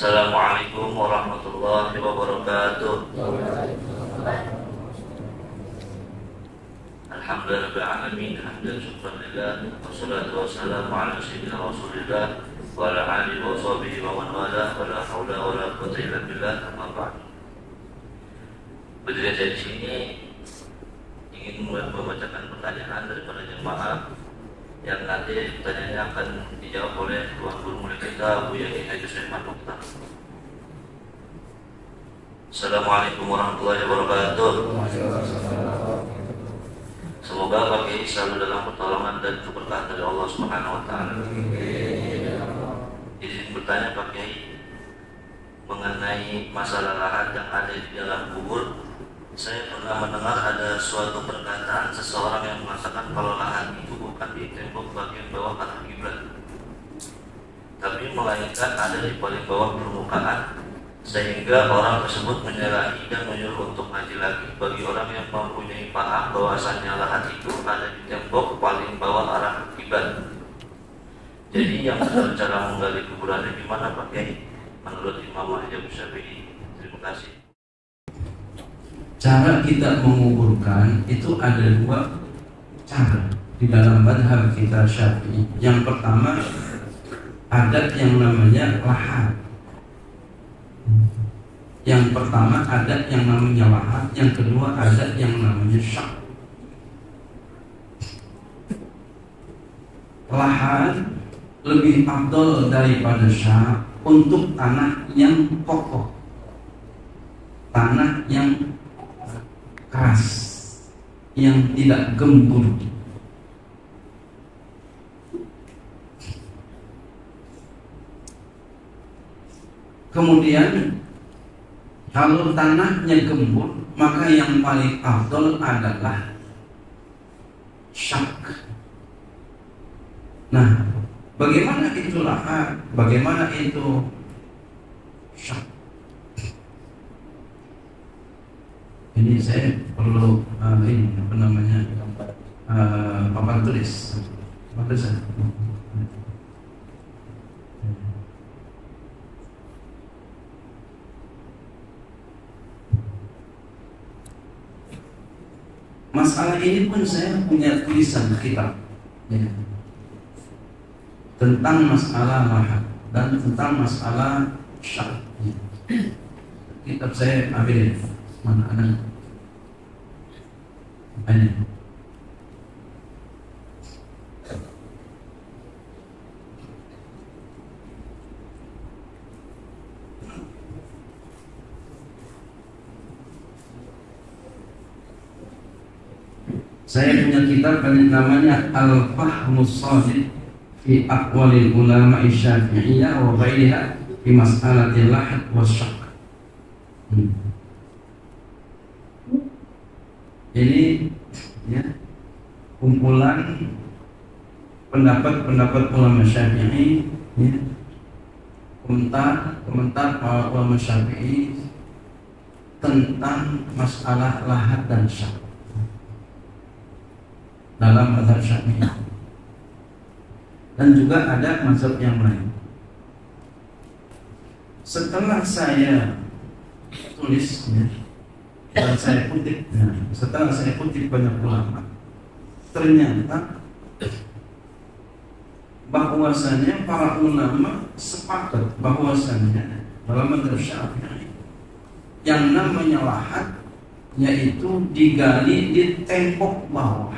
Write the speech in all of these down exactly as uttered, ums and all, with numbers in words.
Assalamualaikum warahmatullahi wabarakatuh. Alhamdulillah alamin, hamdan syukran lillah, wassalatu wassalamu ala sayyidina Rasulillah wa ala alihi wa sahbihi wa man wala, wa la haula wa la quwwata illa billah, amma ba'd. Berdiri saya di sini ingin membacakan pertanyaan dari para jemaah yang nanti pertanyaannya akan dijawab oleh Tuan Guru Mulia kita Buya Haji Sulaiman Mokhtar. Assalamualaikum warahmatullahi wabarakatuh. Semoga Pak Kiai selalu dalam pertolongan dan keberkahan dari Allah Subhanahu wa taala. Izin bertanya Pak Kiai mengenai masalah lahat yang ada di dalam kubur. Saya pernah mendengar ada suatu perkataan seseorang yang mengatakan kalau lahan itu bukan di tembok bagian bawah arah kiblat, tapi melainkan ada di paling bawah permukaan, sehingga orang tersebut menyalahi dan menyuruh untuk ngaji lagi bagi orang yang mempunyai paham bahwasannya lahan itu ada di tembok paling bawah arah kiblat. Jadi yang benar cara menggali kuburannya gimana Pak Kiai menurut Imam Haji Syafi'i? Terima kasih. Cara kita menguburkan itu ada dua cara di dalam madhab kita Syafi'i. Yang pertama ada yang namanya lahat. Yang pertama ada yang namanya lahat. Yang kedua ada yang namanya syak. Lahat lebih afdal daripada syak untuk tanah yang kokoh, tanah yang keras, yang tidak gembur. Kemudian kalau tanahnya gembur, maka yang paling afdol adalah syak. Nah, bagaimana itu lahat? Bagaimana itu syak? Ini saya perlu uh, ini apa namanya uh, papan tulis. Papan tulis. Masalah ini pun saya punya tulisan kitab ya, tentang masalah lahat dan tentang masalah syak. Ya. Kitab saya ambil mana ada? Ini. Saya punya kitab yang namanya Al-Fahmus Shadiq fi Aqwalil Ulama Syafi'iyah wa Ghairiha fi Mas'alatil Lahat wa Syak. Hmm. Ini ya, kumpulan pendapat-pendapat ulama Syafi'i, ya, komentar komentar para ulama Syafi'i tentang masalah lahat dan syak dalam mazhab Syafi'i, dan juga ada mazhab yang lain. Setelah saya tulis ya, dan saya kutip, nah, setelah saya kutip banyak ulama, ternyata bahwasanya para ulama sepakat bahwasanya dalam mazhab Syafi'i yang namanya lahat yaitu digali di tembok bawah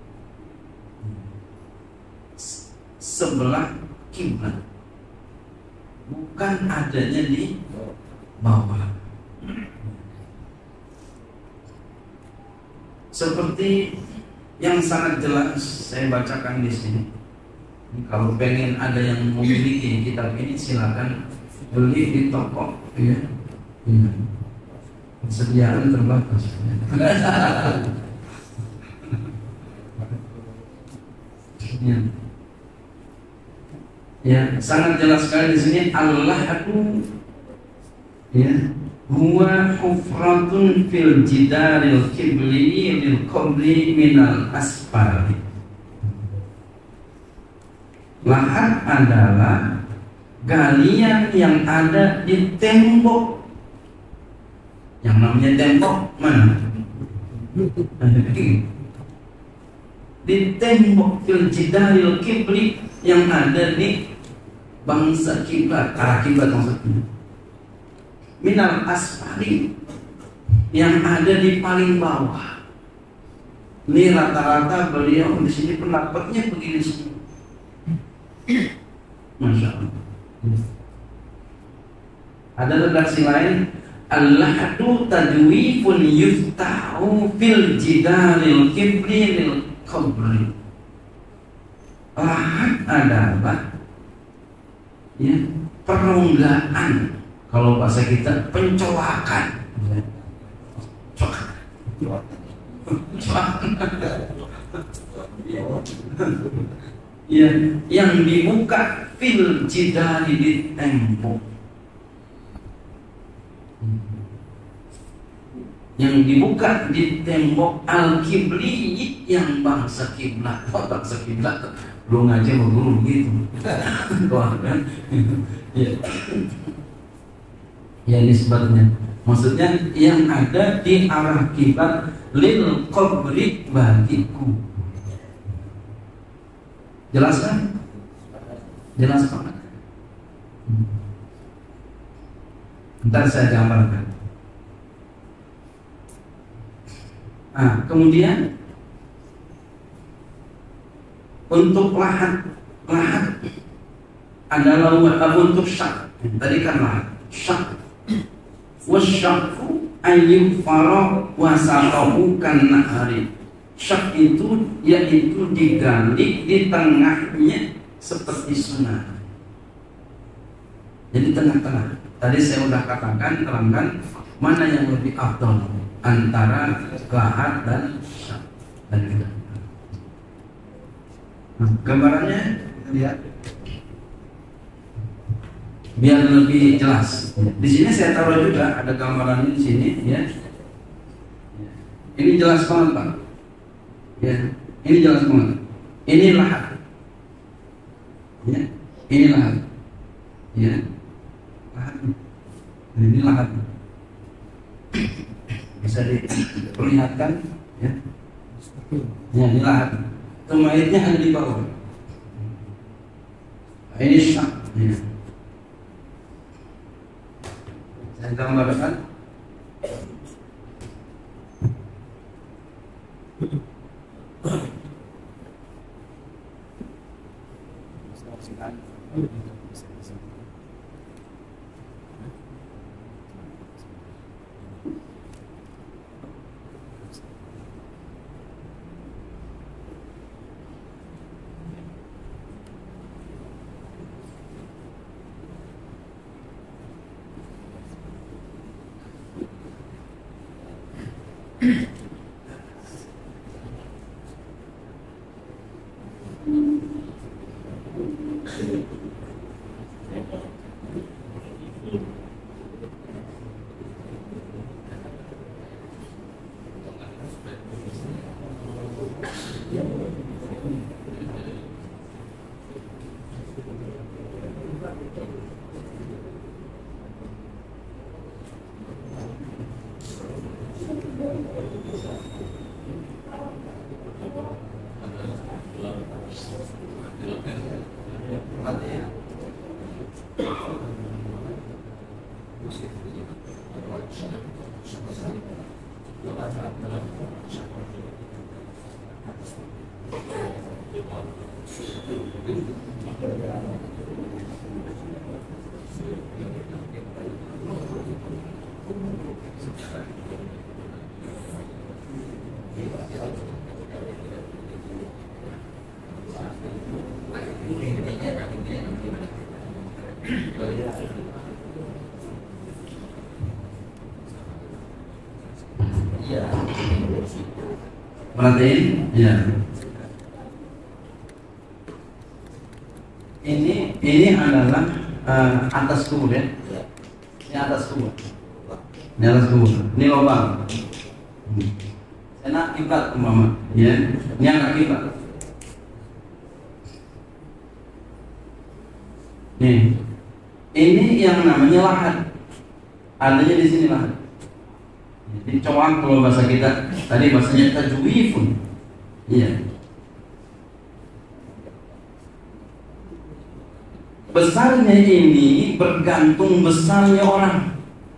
sebelah kiblat, bukan adanya di bawah. Seperti yang sangat jelas saya bacakan di sini. Kalau pengen ada yang memiliki kitab ini silakan beli di toko ya. Ya. Persediaan terbatas. Ya. Ya, sangat jelas sekali di sini Allah aku ya huwa hufratun fil jidaril kibli lil qabli minal asfali. Lahat adalah galian yang ada di tembok. Yang namanya tembok mana? Di tembok fil jidalil kibli yang ada di bangsa kiblat, arah kiblat maksudnya. Minal asfali yang ada di paling bawah. Ini rata-rata beliau di sini pendapatnya begini semua. Masya Allah. Ada redaksi lain, al-lahdu tajwifun yuftahu fil jidalil kibli lil qabri. Lahat adalah ya, peronggaan. Kalau bahasa kita pencolakan. Ya, yang dibuka fil jidari di tembok. Yang dibuka di tembok al-kibli yang bangsa kiblat. Oh, bangsa kiblat belum ngaji sama guru begitu. Kan? Ya. Ya nisbatnya. Maksudnya yang ada di arah kiblat lil qabri bagiku. Jelas kan? Jelas banget. Ntar saya gambarkan. Nah, kemudian untuk lahat, lahat adalah untuk syak. Tadi kan lahat, syak. Wasyakfu ayyub farah wasaqahu kan nahari. Syak itu yaitu digali di tengahnya seperti sungai. Jadi tengah-tengah. Tadi saya sudah katakan terangkan mana yang lebih afdal antara lahat dan syak. Dan kita. Nah, gambarannya lihat. Biar lebih jelas. Di sini saya taruh juga ada gambarannya di sini, ya. Ini jelas banget, Pak. Ya, ini jelas banget. Ini lahat. Ya, ini lahat. Ya, lahat. Ini lahat. Bisa diperlihatkan, ya. Ya, ini lahat. Tumaitnya ada di bawah. Ini syak. Ya. Saya gambarkan. Perhatiin, ya. Ini ini adalah uh, atas kubur, ya. Ini atas kubur. Ini atas kubur. Ini lubang. Enak kiblat umpama, ya. Ini anak kiblat. Nih, Ini yang namanya lahat. Adanya di sini lahat. Jadi coak kalau bahasa kita tadi bahasanya tajwifun. Iya. Besarnya ini bergantung besarnya orang.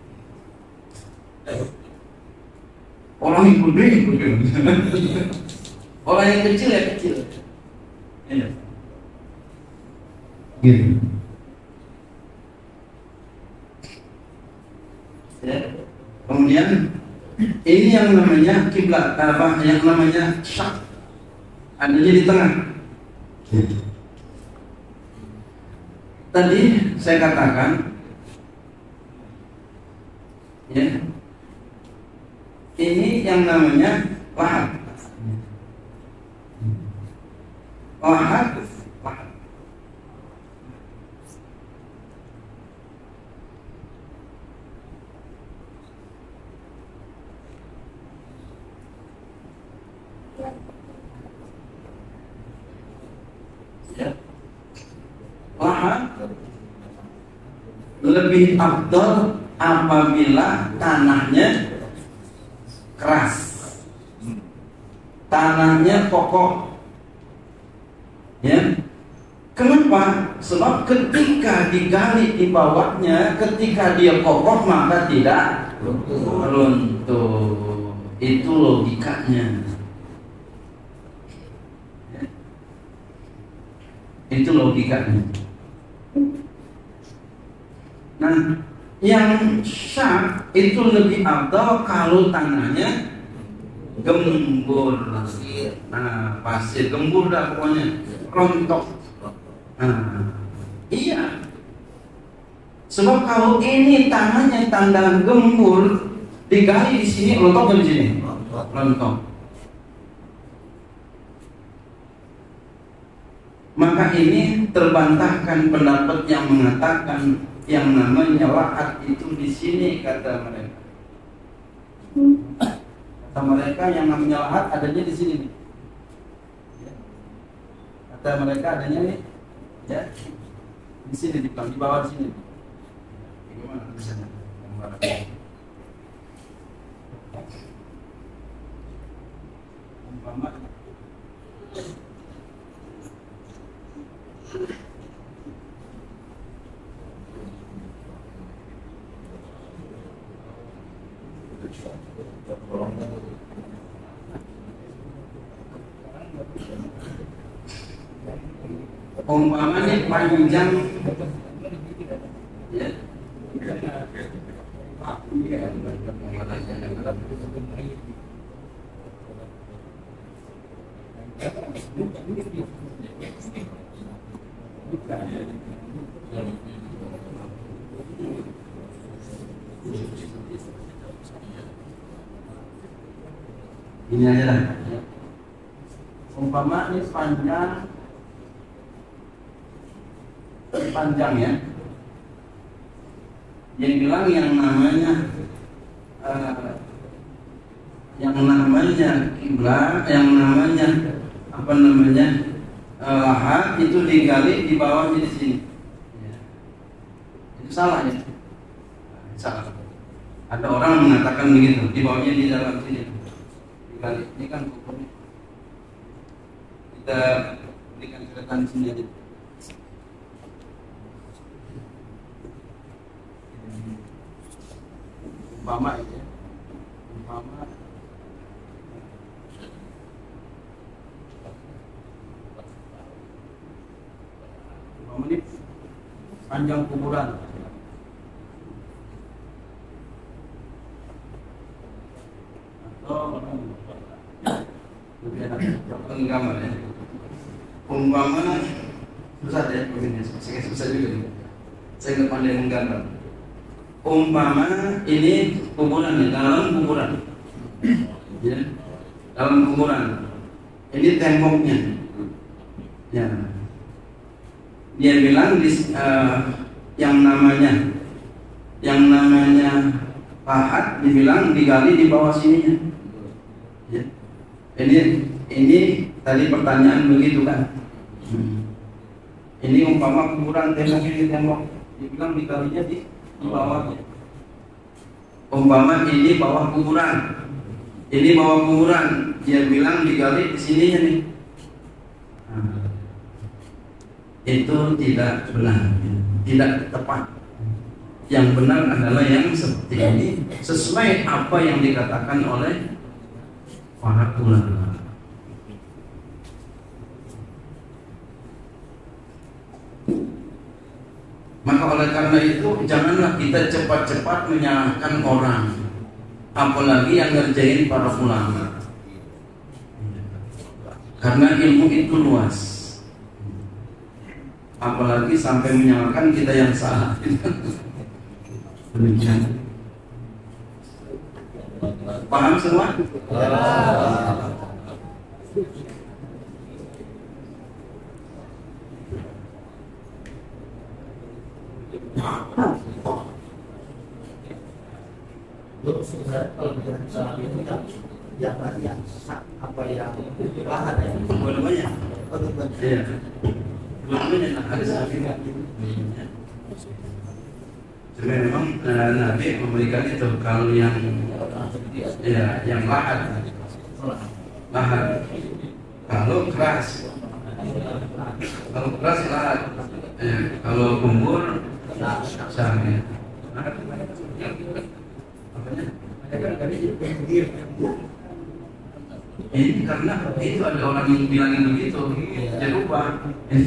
Orang yang gede, gede. Orang yang kecil ya kecil. Iya. Gitu. Ya. Kemudian ini yang namanya kiblat, apa yang namanya syak, adanya di tengah. Tadi saya katakan, ya, ini yang namanya lahat. Lahat, lahat. Ya. Lahat lebih afdal apabila tanahnya keras, tanahnya kokoh. Ya, kenapa? Sebab ketika digali di bawahnya, ketika dia kokoh maka tidak runtuh. Itu logikanya. Ya. Itu logikanya. Nah, yang syak itu lebih afdal kalau tanahnya gembur. Nah, pasir gembur dah pokoknya, rontok. Nah, iya. Sebab kalau ini tanahnya tanah gembur, digali di sini rontok di sini, rontok. Maka ini terbantahkan pendapat yang mengatakan yang namanya lahat itu di sini, kata mereka. Kata mereka yang namanya lahat adanya di sini nih. Kata mereka adanya nih, ya, di sini di bawah, di bawah sini. Bagaimana tulisannya? Umpama umpamanya panjang, ya, ini aja lah. Umpama ini panjang, panjang ya. Yang bilang yang namanya uh, yang namanya kiblat, yang namanya apa namanya uh, lahat itu digali di bawahnya di sini. Ya. Itu salah ya. Salah. Ada orang mengatakan begitu, di bawahnya di dalam sini. Digali. Ini kan kuburnya. Kita berikan cerita sini aja. Umpama ya, umpama umpama ini panjang kuburan. Atau lebih enak gambar ya. Umpama susah ya, begini, saya susah juga nih. Saya nggak pandai menggambar. Umpama ini kuburan ya, dalam kuburan, ya, dalam kuburan. Ini temboknya, ya. Dia bilang di, uh, yang namanya, yang namanya lahat, dibilang digali di bawah sininya. Ya. Ini, ini tadi pertanyaan begitu kan? Hmm. Ini umpama kuburan, tembok ini tembok. Dia bilang dikalinya di, di bawahnya. Umpama ini bawah kuburan, ini bawah kuburan, dia bilang digali di sininya nih. Nah, itu tidak benar, tidak tepat. Yang benar adalah yang seperti ini, sesuai apa yang dikatakan oleh para ulama. Maka oleh karena itu janganlah kita cepat-cepat menyalahkan orang, apalagi yang ngerjain para ulama. Karena ilmu itu luas, apalagi sampai menyalahkan kita yang salah. Demikian. Paham semua? Kalau bicara salah itu yang yang yang apa yang lahan ya, Dua-duanya. Iya. Dua-duanya ada sahabat. Cuma memang eh, Nabi memberikan itu kalau yang ya yang lahat, lahat. Kalau keras, kalau keras lahat. Eh, kalau kumpul sama. Ini karena itu ada orang yang bilangin begitu, ya lupa.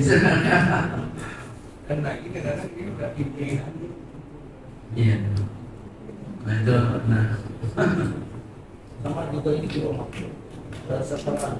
karena ini karena ini udah pimpinan. Iya. Nah itu, nah. Sama juga ini di rumah. Setelah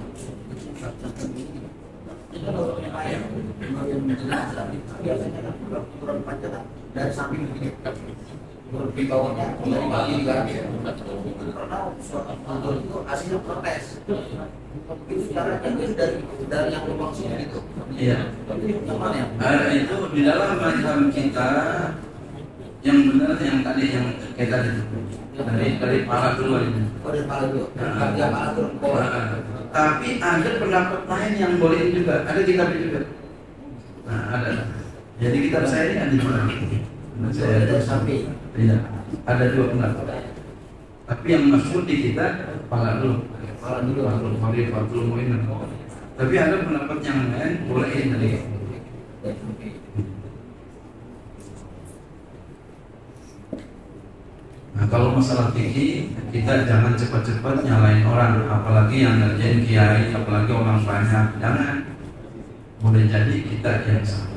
itu kalau yang lain yang menjelaskan biasanya kan turun panjang dari samping begini. Di bawahnya dari bagi juga karena motor itu hasil protes itu caranya itu dari dari yang lubang sini itu. Iya. Yang mana ya? Nah, itu di dalam mazhab kita yang benar yang tadi yang kayak tadi dari dari pala dulu ini. Oh dari pala dulu. Dari pala turun ke bawah. Tapi ada pendapat lain yang boleh juga, ada kitab juga. Nah ada. Jadi kitab saya ini ada juga. Nah, saya dari samping. Tidak, ada dua pendapat. Tapi yang maksud di kita pala dulu, pala dulu, pala dulu, pala dulu, muin. Tapi ada pendapat yang lain boleh tadi. Nah kalau masalah fikih kita jangan cepat-cepat nyalain orang, apalagi yang ngerjain kiai, apalagi orang banyak, jangan. Boleh jadi kita yang salah.